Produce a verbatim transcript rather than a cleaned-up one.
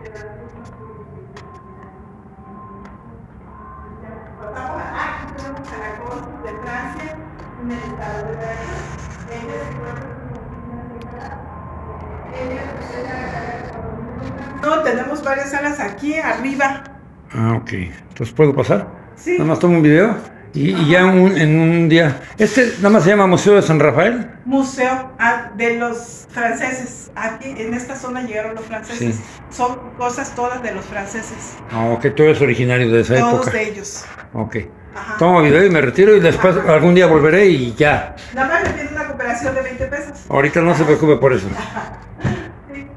Pasamos a aquí tenemos a la Corte de Francia en el estado de Veracruz. Ella se encuentra en No, tenemos varias salas aquí arriba. Ah, ok. Entonces, ¿puedo pasar? Sí. Nada más tomo un video y, y ya un, en un día... ¿Este nada más se llama Museo de San Rafael? Museo ah, de los franceses. Aquí en esta zona llegaron los franceses. Sí. Son cosas todas de los franceses. Ah, ok. Todo es originario de esa Todos época. Todos de ellos. Ok. Ajá. Tomo video y me retiro y después Ajá. algún día volveré y ya. Nada más me pide una cooperación de veinte pesos. Ahorita no se preocupe por eso. Ajá. Sí.